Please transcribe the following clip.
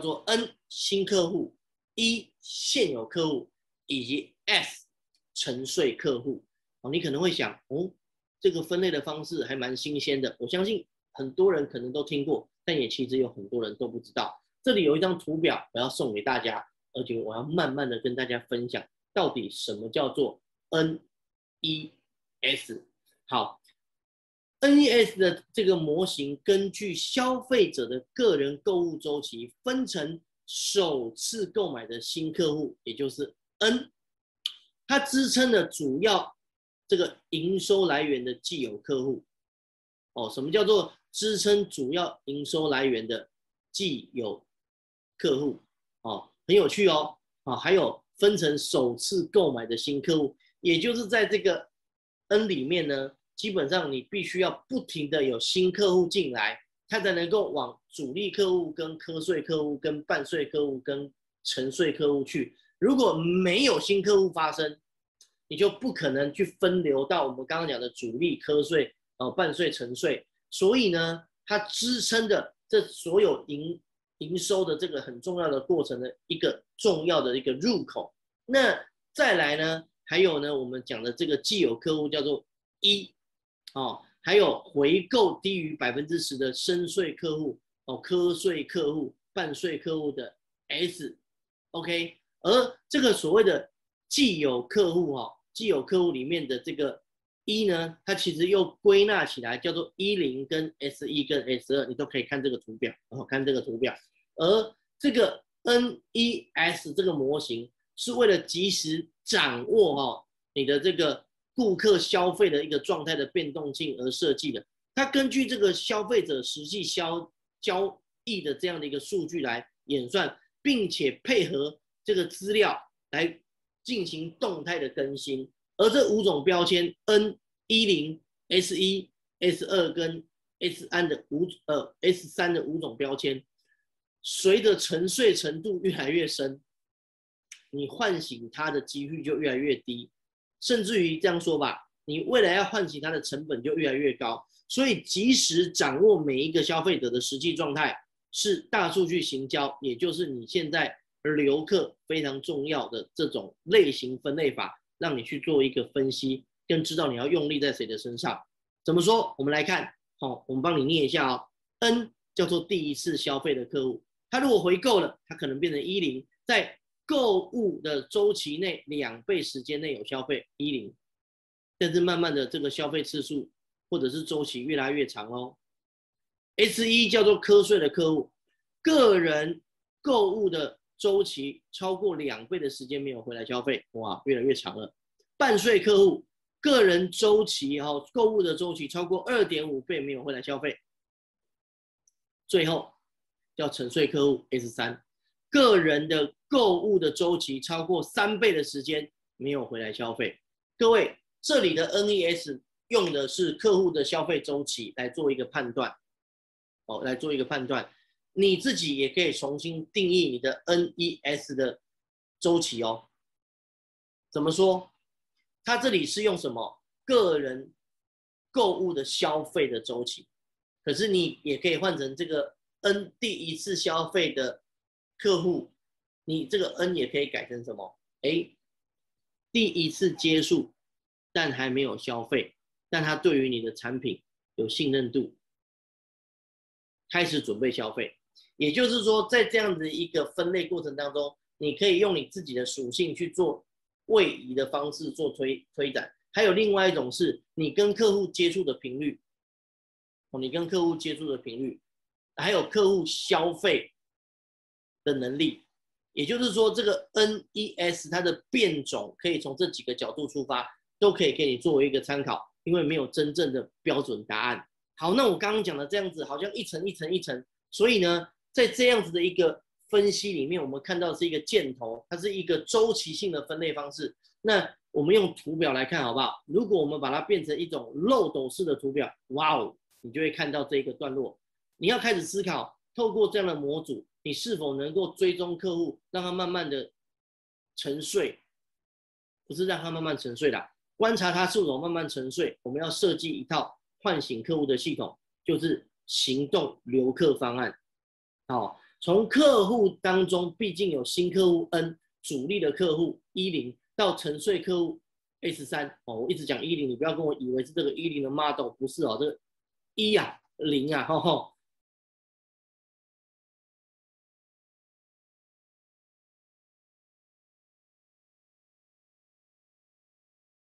做 N 新客户、E 现有客户以及 S 沉睡客户。你可能会想，这个分类的方式还蛮新鲜的，我相信很多人可能都听过，但也其实有很多人都不知道。这里有一张图表，我要送给大家，而且我要慢慢的跟大家分享，到底什么叫做 NES。好。NES 的这个模型根据消费者的个人购物周期分成首次购买的新客户，也就是 N， 它支撑了主要这个营收来源的既有客户。什么叫做支撑主要营收来源的既有客户？很有趣哦。还有分成首次购买的新客户，也就是在这个 N 里面呢。基本上你必须要不停的有新客户进来，它才能够往主力客户、跟瞌睡客户、跟半睡客户、跟沉睡客户去。如果没有新客户发生，你就不可能去分流到我们刚刚讲的主力、瞌睡、半睡、沉睡。所以呢，它支撑的这所有营收的这个很重要的过程的一个重要的一个入口。那再来呢，还有呢，我们讲的这个既有客户叫做 E。还有回购低于10%的深睡客户、瞌睡客户、半睡客户的 S，OK， 而这个所谓的既有客户既有客户里面的这个 E 呢，它其实又归纳起来叫做 E0跟 S1跟 S2， 你都可以看这个图表，看这个图表。而这个 NES 这个模型是为了及时掌握你的这个顾客消费的一个状态的变动性而设计的，它根据这个消费者实际交易的这样的一个数据来演算，并且配合这个资料来进行动态的更新。而这5种标签 N10、S1、S2 跟 S3 的5种标签，随着沉睡程度越来越深，你唤醒它的几率就越来越低。甚至于这样说吧，你未来要唤醒它的成本就越来越高。所以及时掌握每一个消费者的实际状态，是大数据行销，也就是你现在留客非常重要的这种类型分类法，让你去做一个分析，更知道你要用力在谁的身上。怎么说？我们来看，我们帮你念一下哦。N 叫做第一次消费的客户，他如果回购了，他可能变成10，在购物的周期内2倍时间内有消费10，但是慢慢的这个消费次数或者是周期越来越长哦。S1 叫做瞌睡的客户，个人购物的周期超过2倍的时间没有回来消费，哇，越来越长了。半睡客户，个人周期购物的周期超过2.5倍没有回来消费。最后叫沉睡客户 S3， 个人的购物的周期超过3倍的时间没有回来消费。各位，这里的 NES 用的是客户的消费周期来做一个判断，来做一个判断。你自己也可以重新定义你的 NES 的周期哦。怎么说？它这里是用什么？个人购物的消费的周期，可是你也可以换成这个 N 第一次消费的客户，你这个 N 也可以改成什么？第一次接触，但还没有消费，但他对于你的产品有信任度，开始准备消费。也就是说，在这样的一个分类过程当中，你可以用你自己的属性去做位移的方式做推展。还有另外一种是你跟客户接触的频率，你跟客户接触的频率，还有客户消费的能力。也就是说，这个 NES 它的变种可以从这几个角度出发，都可以给你作为一个参考，因为没有真正的标准答案。好，那我刚刚讲的这样子，好像一层一层一层，所以呢，在这样子的一个分析里面，我们看到是一个箭头，它是一个周期性的分类方式。那我们用图表来看好不好？如果我们把它变成一种漏斗式的图表，哇哦，你就会看到这个段落。你要开始思考，透过这样的模组，你是否能够追踪客户，让他慢慢的沉睡，不是让他慢慢沉睡啦，观察他是否慢慢沉睡。我们要设计一套唤醒客户的系统，就是行动留客方案。好， 从客户当中，毕竟有新客户 N， 主力的客户10到沉睡客户 S3哦，我一直讲10，你不要跟我以为是这个10的 model，不是哦，这个1啊0啊，吼吼，